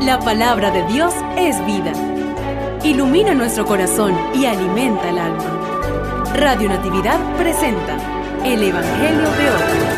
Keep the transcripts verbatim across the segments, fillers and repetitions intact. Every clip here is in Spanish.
La palabra de Dios es vida. Ilumina nuestro corazón y alimenta el alma. Radio Natividad presenta el Evangelio de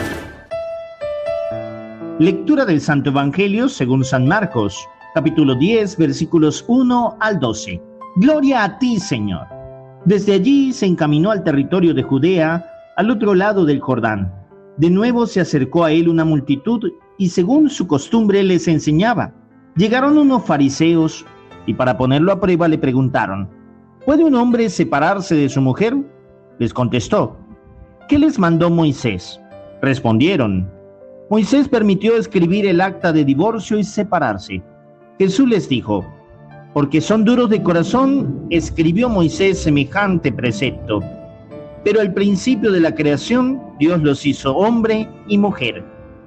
hoy. Lectura del Santo Evangelio según San Marcos, capítulo diez, versículos uno al doce. Gloria a ti, Señor. Desde allí se encaminó al territorio de Judea, al otro lado del Jordán. De nuevo se acercó a él una multitud y según su costumbre les enseñaba. Llegaron unos fariseos y para ponerlo a prueba le preguntaron: ¿puede un hombre separarse de su mujer? Les contestó: ¿qué les mandó Moisés? Respondieron: Moisés permitió escribir el acta de divorcio y separarse. Jesús les dijo: porque son duros de corazón, escribió Moisés semejante precepto. Pero al principio de la creación, Dios los hizo hombre y mujer.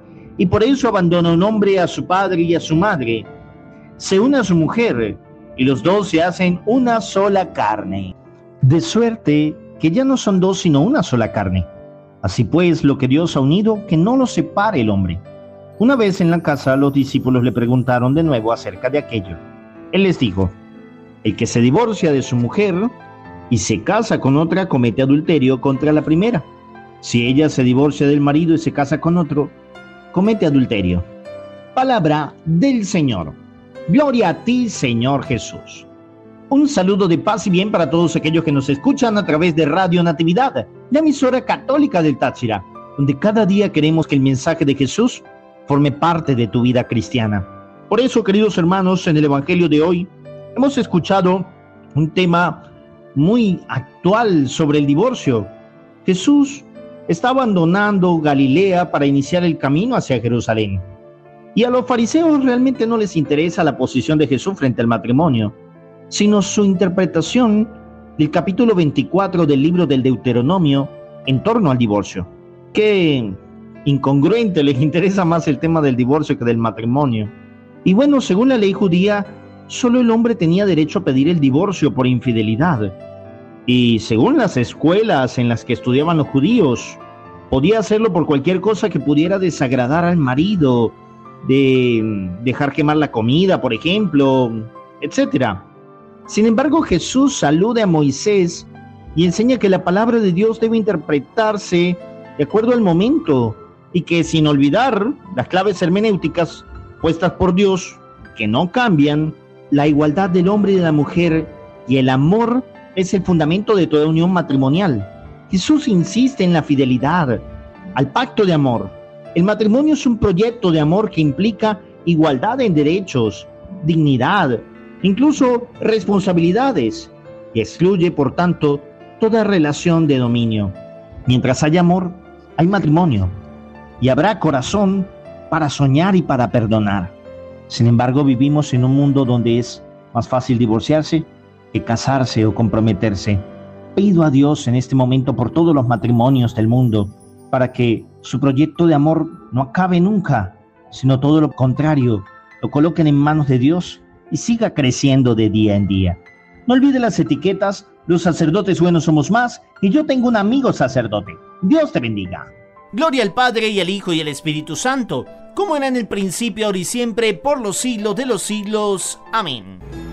Y por eso abandona un hombre a su padre y a su madre, se une a su mujer, y los dos se hacen una sola carne. De suerte que ya no son dos sino una sola carne. Así pues, lo que Dios ha unido, que no lo separe el hombre. Una vez en la casa, los discípulos le preguntaron de nuevo acerca de aquello. Él les dijo: el que se divorcia de su mujer y se casa con otra comete adulterio contra la primera. Si ella se divorcia del marido y se casa con otro, comete adulterio. Palabra del Señor. Gloria a ti, Señor Jesús. Un saludo de paz y bien para todos aquellos que nos escuchan a través de Radio Natividad, la emisora católica del Táchira, donde cada día queremos que el mensaje de Jesús forme parte de tu vida cristiana. Por eso, queridos hermanos, en el Evangelio de hoy hemos escuchado un tema muy actual sobre el divorcio. Jesús está abandonando Galilea para iniciar el camino hacia Jerusalén. Y a los fariseos realmente no les interesa la posición de Jesús frente al matrimonio, sino su interpretación del capítulo veinticuatro del libro del Deuteronomio en torno al divorcio. Qué incongruente, les interesa más el tema del divorcio que del matrimonio. Y bueno, según la ley judía, solo el hombre tenía derecho a pedir el divorcio por infidelidad. Y según las escuelas en las que estudiaban los judíos, podía hacerlo por cualquier cosa que pudiera desagradar al marido, de dejar quemar la comida, por ejemplo, etcétera. Sin embargo, Jesús alude a Moisés y enseña que la palabra de Dios debe interpretarse de acuerdo al momento y que, sin olvidar las claves hermenéuticas puestas por Dios, que no cambian, la igualdad del hombre y de la mujer y el amor es el fundamento de toda unión matrimonial. Jesús insiste en la fidelidad, al pacto de amor. El matrimonio es un proyecto de amor que implica igualdad en derechos, dignidad, incluso responsabilidades, y excluye, por tanto, toda relación de dominio. Mientras haya amor, hay matrimonio, y habrá corazón para soñar y para perdonar. Sin embargo, vivimos en un mundo donde es más fácil divorciarse que casarse o comprometerse. Pido a Dios en este momento por todos los matrimonios del mundo, para que su proyecto de amor no acabe nunca, sino todo lo contrario, lo coloquen en manos de Dios y siga creciendo de día en día. No olvide las etiquetas: los sacerdotes buenos somos más, y yo tengo un amigo sacerdote. Dios te bendiga. Gloria al Padre, y al Hijo, y al Espíritu Santo, como era en el principio, ahora y siempre, por los siglos de los siglos. Amén.